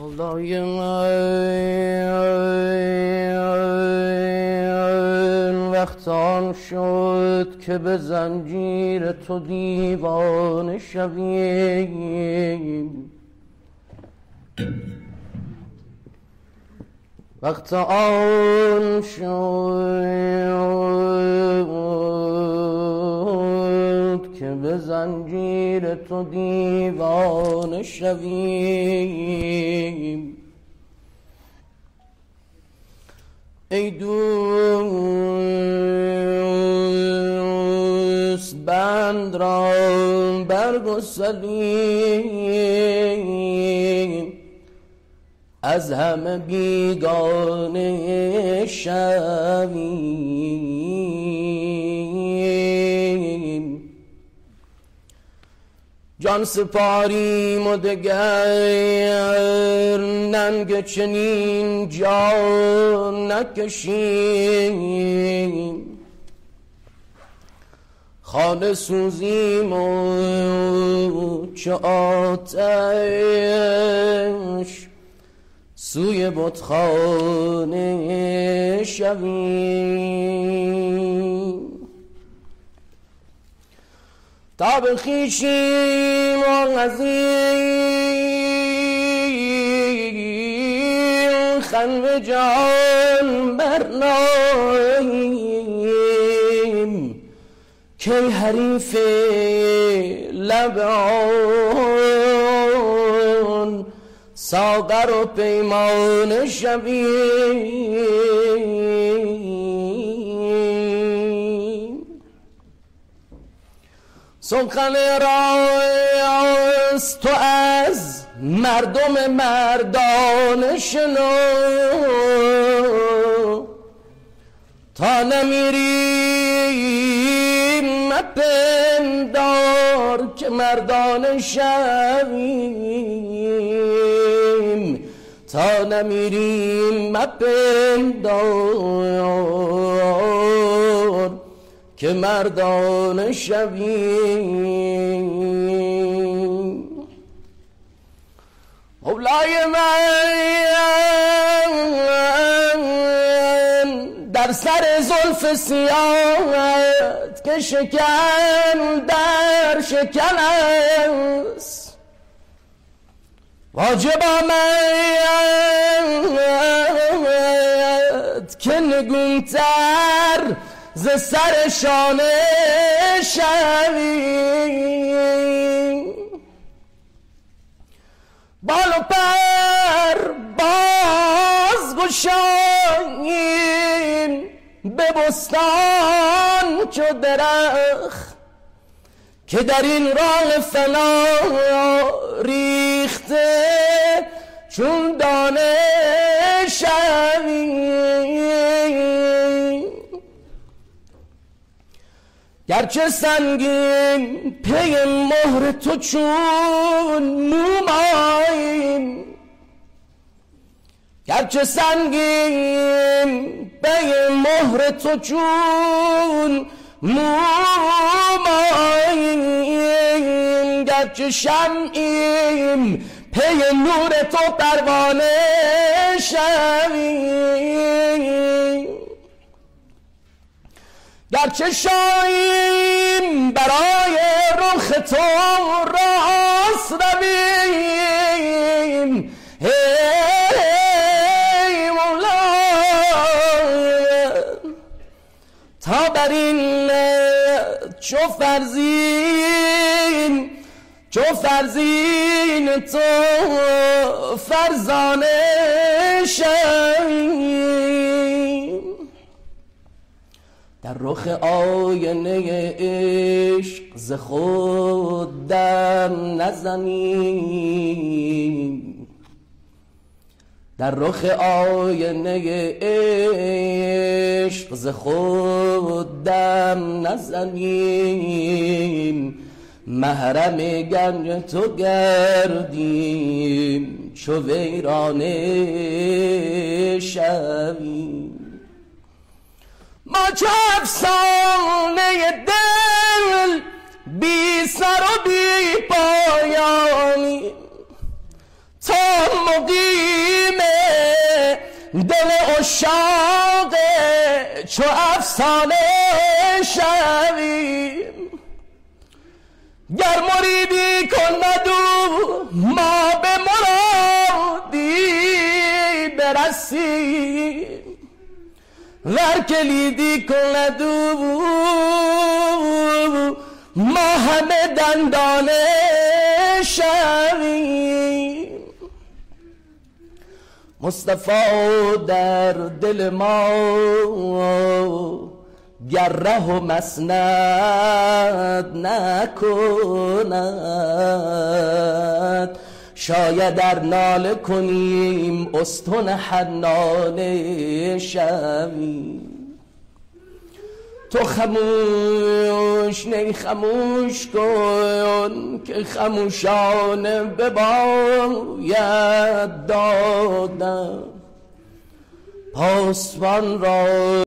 خدای من وقت آن شد که به زنجیر تو دیوانه شویم، وقت آن شد که به زنجیر تو دیوانه شویم. ای دوست بند را برگسلیم، از همه بیگانه شویم. جان سپاریم و دگر ننگ چنین جان نکشیم، خانه سوزیم و چه آتش سوی بتخانه شویم. تا بخیشیم و از این خنو جان برناییم، که حریف لب آن ساغر و پیمانه شویم. سخن راست تو از مردم مردانه شنو، تا نمیریم مپندار که مردانه شویم، تا نمیریم مپندار که مردانه شویم. مولای من در سر زلف سیاهت که شکن در شکن است، واجب آمد که نگونتر ز سر شانه شویم. بال و پر باز گشاییم، به بستان چو درخت که در این راه فنا ریخته چون دانه شویم. گرچه سنگین پی مهر تو چون موماییم، گرچه سنگین پی مهر تو چون موماییم، گرچه شمعیم پی نور تو پروانه شویم، گرچه شاییم برای رخ تو راست رویم. ای مولا تا بر این چو فرزین تو فرزانه شویم. در رخ آینه عشق ز خود دم نزنیم، در رخ آینه عشق ز خود دم نزنیم، محرم گنج تو گردیم چو ویرانه شویم. ما چو افسانه دل بی سر و بی پایانی، تا مقیم دل عشاق چو افسانه شویم. گر مریدی کند او ما به مرادی برسیم، ور کلیدی کند او ما همه دندانه شویم. مصطفی در دل ما گر ره و مسند نکند، شاید در ناله کنیم استن حنانه شویم. تو خموش نی خموش کن که خموشانه بباید دادن پاسبان را.